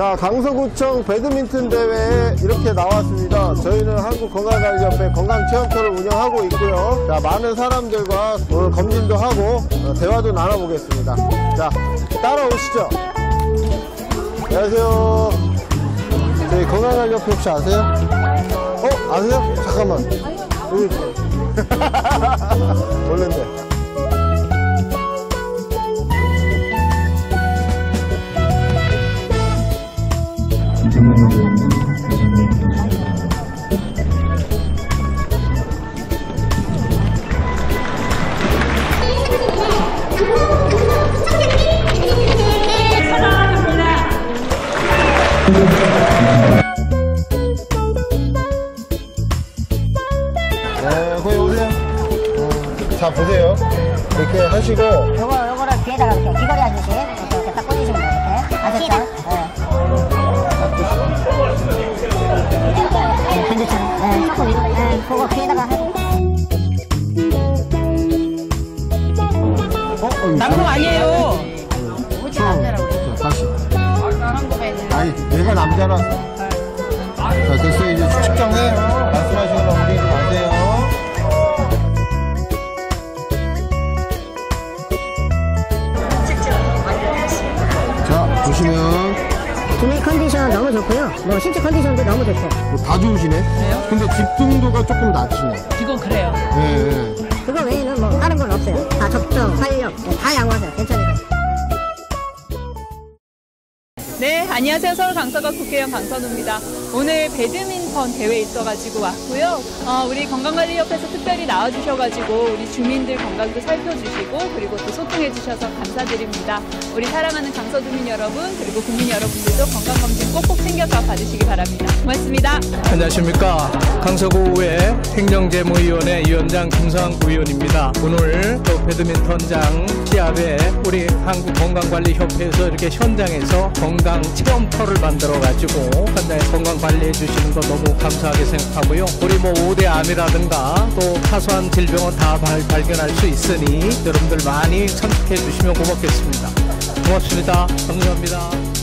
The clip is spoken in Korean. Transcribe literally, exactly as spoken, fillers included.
자, 강서구청 배드민턴 대회에 이렇게 나왔습니다. 저희는 한국건강관리협회 건강체험터를 운영하고 있고요. 자, 많은 사람들과 오늘 검진도 하고 어, 대화도 나눠보겠습니다. 자, 따라오시죠. 안녕하세요. 저희 건강관리협회 혹시 아세요? 어? 아세요? 잠깐만. 여기 몰랐네. 네, 거기 오세요. 어, 자, 보세요. 이렇게 하시고. 요거, 요거를 귀에다가 이렇게 귀걸이 하듯이 이렇게, 이렇게 딱 꽂으시면 돼요. 이렇게. 아셨죠? 네. 반대처럼. 네, 조금 위로. 네, 그거 귀에다가 하고. 어? 어 남성 아니에요. 우치 남자라고 그래요. 자, 다시. 한국에 있는. 아니, 내가 남자라서. 자, 됐어요. 이제 측정해요. 말씀하시는 거 움직이지 마세요. 자, 보시면. 구매 컨디션 너무 좋고요. 뭐 신체 컨디션도 너무 좋고. 뭐 다 좋으시네. 그래요? 근데 집중도가 조금 낮으시네. 이건 그래요. 예, 예. 그거 외에는 뭐 다른 건 없어요. 다 적정, 활력, 다 양호하세요. 괜찮아요. 네, 안녕하세요. 서울 강서구 국회의원 강선우입니다. 오늘 배드민턴 대회 있어가지고 왔고요. 어, 우리 건강관리협회에서 특별히 나와주셔가지고 우리 주민들 건강도 살펴주시고 그리고 또 소통해주셔서 감사드립니다. 우리 사랑하는 강서주민 여러분 그리고 국민 여러분들도 건강검진 꼭꼭 챙겨서 받으시기 바랍니다. 고맙습니다. 안녕하십니까. 강서구의 행정재무위원회 위원장 김성환 구의원입니다. 오늘 또 배드민턴장 시합에 우리 한국건강관리협회에서 이렇게 현장에서 건강 체험터를 만들어가지고 현장에 건강 관리해 주시는 거 너무 감사하게 생각하고요. 우리 뭐 오대암이라든가 또 사소한 질병은 다 발, 발견할 수 있으니 여러분들 많이 선택해 주시면 고맙겠습니다. 고맙습니다. 감사합니다.